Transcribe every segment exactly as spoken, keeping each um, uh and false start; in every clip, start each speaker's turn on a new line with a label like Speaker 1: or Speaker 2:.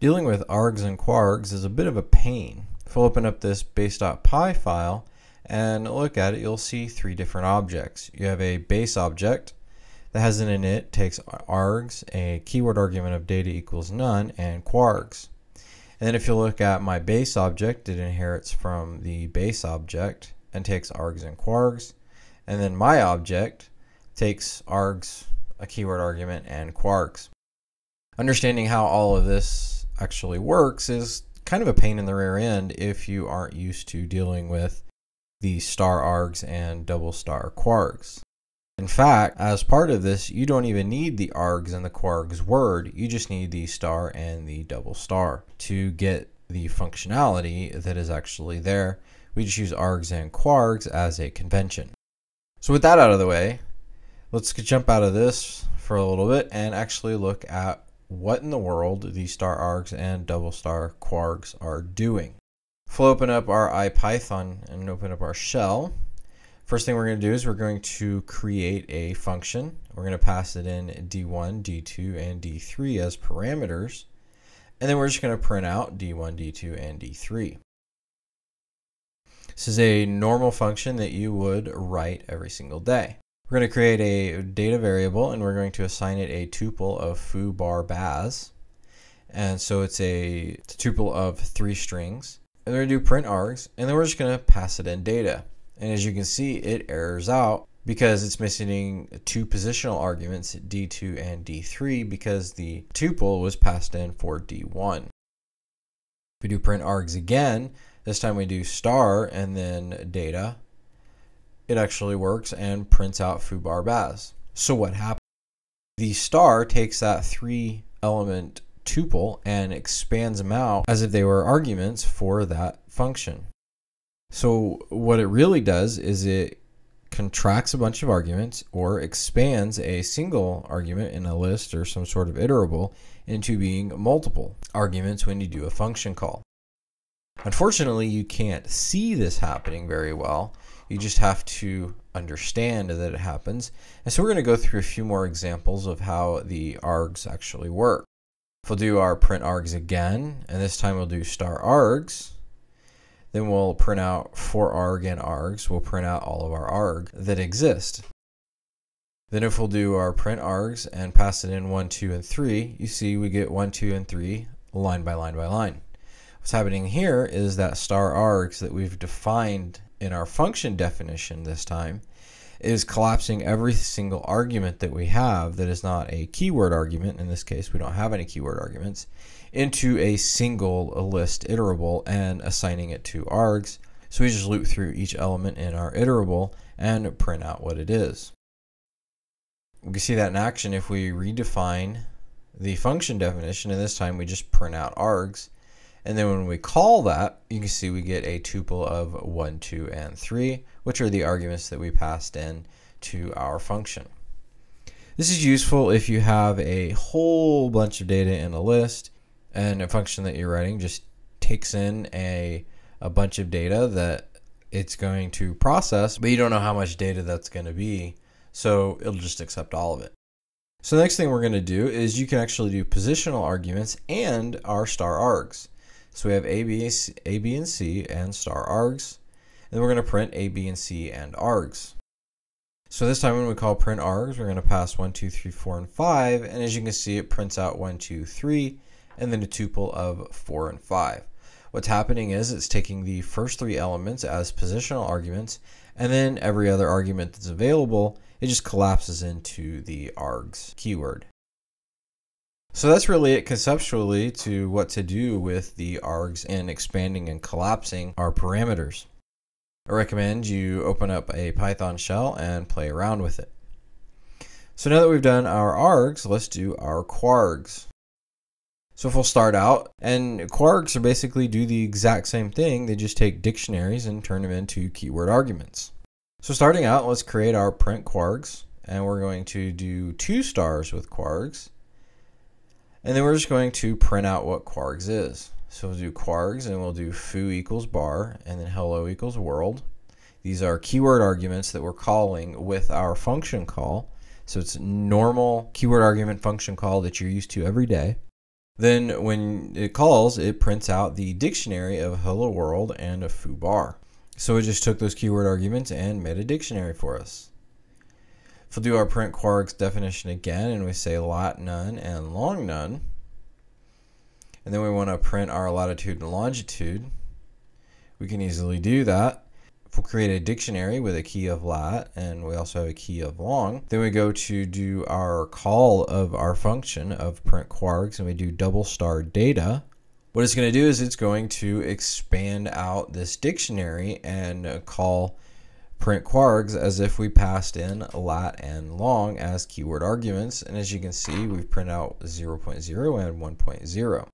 Speaker 1: Dealing with args and kwargs is a bit of a pain. If we'll open up this base.py file and look at it, you'll see three different objects. You have a base object that has an init, takes args, a keyword argument of data equals none, and kwargs. And then if you look at my base object, it inherits from the base object and takes args and kwargs. And then my object takes args, a keyword argument, and kwargs. Understanding how all of this actually works is kind of a pain in the rear end if you aren't used to dealing with the star args and double star kwargs. In fact, as part of this, you don't even need the args and the kwargs word, you just need the star and the double star to get the functionality that is actually there. We just use args and kwargs as a convention. So with that out of the way, let's jump out of this for a little bit and actually look at what in the world the star args and double star kwargs are doing. If we'll open up our IPython and open up our shell, first thing we're going to do is we're going to create a function. We're going to pass it in d one, d two, and d three as parameters, and then we're just going to print out d one, d two, and d three. This is a normal function that you would write every single day. We're going to create a data variable and we're going to assign it a tuple of foo bar baz. And so it's a, it's a tuple of three strings. And we're going to do print args and then we're just going to pass it in data. And as you can see, it errors out because it's missing two positional arguments, d two and d three, because the tuple was passed in for d one. If we do print args again, this time we do star and then data. It actually works and prints out foo bar baz. So what happens? The star takes that three element tuple and expands them out as if they were arguments for that function. So what it really does is it contracts a bunch of arguments or expands a single argument in a list or some sort of iterable into being multiple arguments when you do a function call. Unfortunately, you can't see this happening very well. You just have to understand that it happens. And so we're going to go through a few more examples of how the args actually work. If we'll do our print args again, and this time we'll do star args, then we'll print out for arg and args. We'll print out all of our arg that exist. Then if we'll do our print args and pass it in one, two, and three, you see we get one, two, and three line by line by line. What's happening here is that star args that we've defined in our function definition this time is collapsing every single argument that we have that is not a keyword argument. In this case, we don't have any keyword arguments, into a single list iterable and assigning it to args. So we just loop through each element in our iterable and print out what it is. We can see that in action if we redefine the function definition, and this time we just print out args. And then when we call that, you can see we get a tuple of one, two, and three, which are the arguments that we passed in to our function. This is useful if you have a whole bunch of data in a list and a function that you're writing just takes in a, a bunch of data that it's going to process, but you don't know how much data that's going to be, so it'll just accept all of it. So the next thing we're going to do is you can actually do positional arguments and our star args. So we have A, B, A, B, and C and star args. And then we're going to print A, B, and C and args. So this time when we call print args, we're going to pass one, two, three, four, and five. And as you can see, it prints out one, two, three, and then a tuple of four and five. What's happening is it's taking the first three elements as positional arguments, and then every other argument that's available, it just collapses into the args keyword. So that's really it conceptually to what to do with the args and expanding and collapsing our parameters. I recommend you open up a Python shell and play around with it. So now that we've done our args, let's do our kwargs. So if we'll start out, and kwargs are basically do the exact same thing, they just take dictionaries and turn them into keyword arguments. So starting out, let's create our print kwargs, and we're going to do two stars with kwargs. And then we're just going to print out what kwargs is. So we'll do kwargs and we'll do foo equals bar and then hello equals world. These are keyword arguments that we're calling with our function call. So it's normal keyword argument function call that you're used to every day. Then when it calls, it prints out the dictionary of hello world and a foo bar. So it just took those keyword arguments and made a dictionary for us. If we'll do our print kwargs definition again, and we say lat none and long none, and then we want to print our latitude and longitude, we can easily do that. If we'll create a dictionary with a key of lat, and we also have a key of long, then we go to do our call of our function of print kwargs, and we do double star data. What it's going to do is it's going to expand out this dictionary and call print kwargs as if we passed in lat and long as keyword arguments. And as you can see, we've printed out zero point zero and one point zero.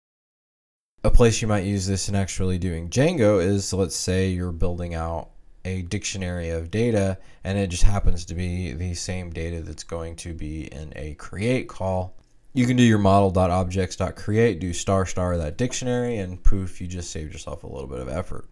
Speaker 1: A place you might use this in actually doing Django is, let's say you're building out a dictionary of data and it just happens to be the same data that's going to be in a create call. You can do your model.objects.create, do star star that dictionary, and poof, you just saved yourself a little bit of effort.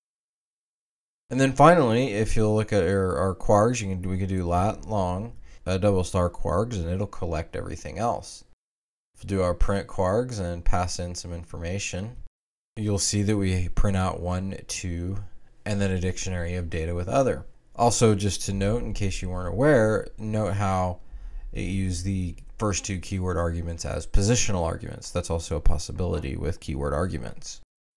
Speaker 1: And then finally, if you'll look at our, our kwargs, you can, we can do lat long, uh, double star kwargs, and it'll collect everything else. If we do our print kwargs and pass in some information, you'll see that we print out one, two, and then a dictionary of data with other. Also, just to note, in case you weren't aware, note how it used the first two keyword arguments as positional arguments. That's also a possibility with keyword arguments.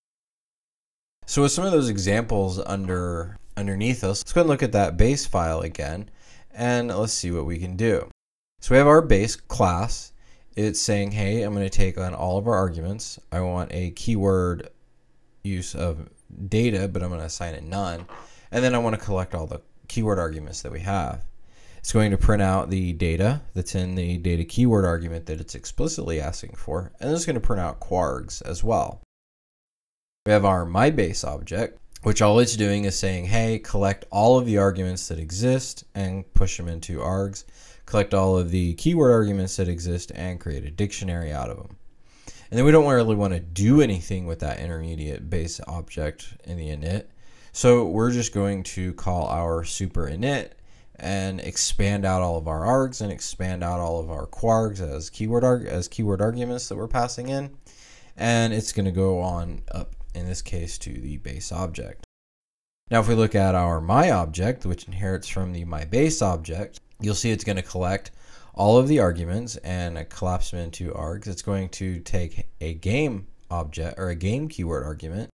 Speaker 1: So with some of those examples under underneath us, let's go ahead and look at that base file again, and let's see what we can do. So we have our base class. It's saying, hey, I'm going to take on all of our arguments. I want a keyword use of data, but I'm going to assign it none. And then I want to collect all the keyword arguments that we have. It's going to print out the data that's in the data keyword argument that it's explicitly asking for, and it's going to print out kwargs as well. We have our myBase object, which all it's doing is saying, hey, collect all of the arguments that exist and push them into args, collect all of the keyword arguments that exist and create a dictionary out of them. And then we don't really want to do anything with that intermediate base object in the init. So we're just going to call our super init and expand out all of our args and expand out all of our kwargs as keyword arg as keyword arguments that we're passing in. And it's going to go on up, in this case, to the base object. Now if we look at our my object, which inherits from the myBase object, you'll see it's going to collect all of the arguments and collapse them into args. It's going to take a game object or a game keyword argument,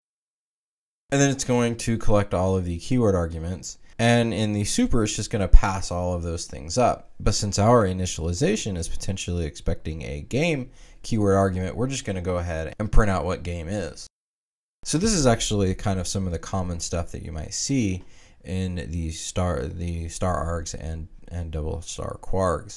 Speaker 1: and then it's going to collect all of the keyword arguments. And in the super, it's just going to pass all of those things up. But since our initialization is potentially expecting a game keyword argument, we're just going to go ahead and print out what game is. So this is actually kind of some of the common stuff that you might see in the star, the star args and, and double star kwargs.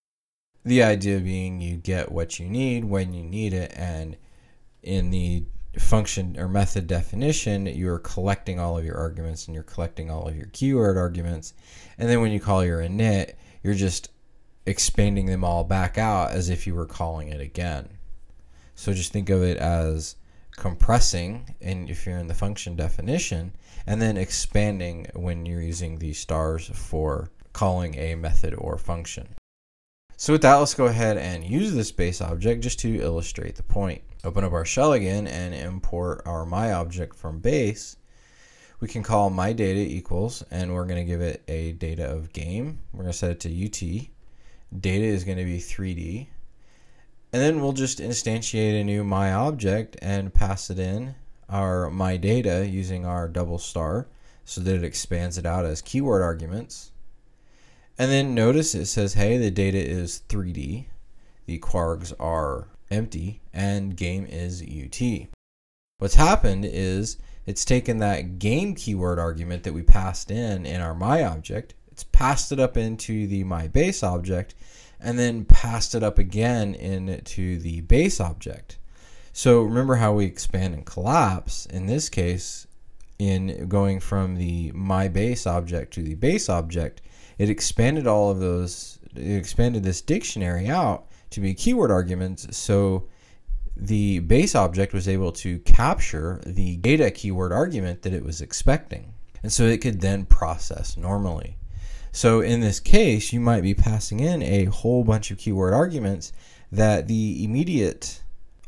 Speaker 1: The idea being you get what you need when you need it, and in the function or method definition, you're collecting all of your arguments and you're collecting all of your keyword arguments, and then when you call your init, you're just expanding them all back out as if you were calling it again. So just think of it as compressing, and if you're in the function definition, and then expanding when you're using the stars for calling a method or function. So with that, let's go ahead and use this base object just to illustrate the point. Open up our shell again and import our my object from base. We can call my data equals, and we're going to give it a data of game. We're going to set it to U T. Data is going to be three D. And then we'll just instantiate a new my object and pass it in our my data using our double star so that it expands it out as keyword arguments. And then notice it says, hey, the data is three D, the kwargs are empty, and game is U T. What's happened is it's taken that game keyword argument that we passed in in our my object, it's passed it up into the my base object, and then passed it up again into the base object. So remember how we expand and collapse in this case in going from the my base object to the base object. It expanded all of those, it expanded this dictionary out to be keyword arguments, so the base object was able to capture the data keyword argument that it was expecting, and so it could then process normally. So in this case, you might be passing in a whole bunch of keyword arguments that the immediate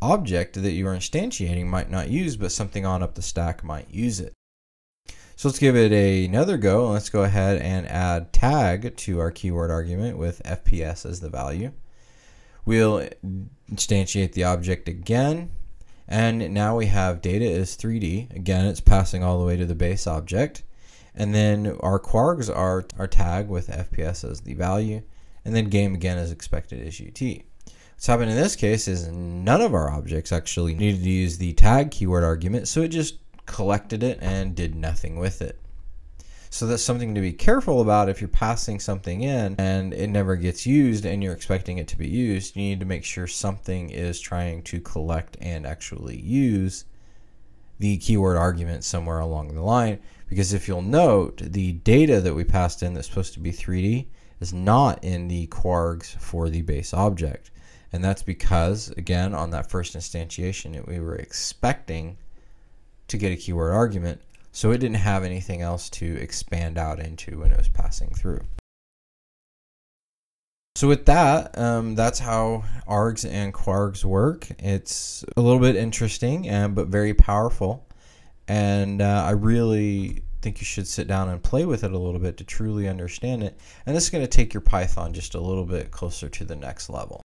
Speaker 1: object that you are instantiating might not use, but something on up the stack might use it. So let's give it a, another go. Let's go ahead and add tag to our keyword argument with F P S as the value. We'll instantiate the object again, and now we have data is three D. Again, it's passing all the way to the base object. And then our kwargs are our tag with F P S as the value, and then game again is expected as U T. What's happened in this case is none of our objects actually needed to use the tag keyword argument, so it just collected it and did nothing with it. So that's something to be careful about. If you're passing something in and it never gets used and you're expecting it to be used, you need to make sure something is trying to collect and actually use the keyword argument somewhere along the line. Because if you'll note, the data that we passed in that's supposed to be three D is not in the kwargs for the base object. And that's because, again, on that first instantiation, we were expecting to get a keyword argument, so it didn't have anything else to expand out into when it was passing through. So with that, um, that's how args and kwargs work. It's a little bit interesting, and but very powerful, and uh, I really think you should sit down and play with it a little bit to truly understand it. And this is going to take your Python just a little bit closer to the next level.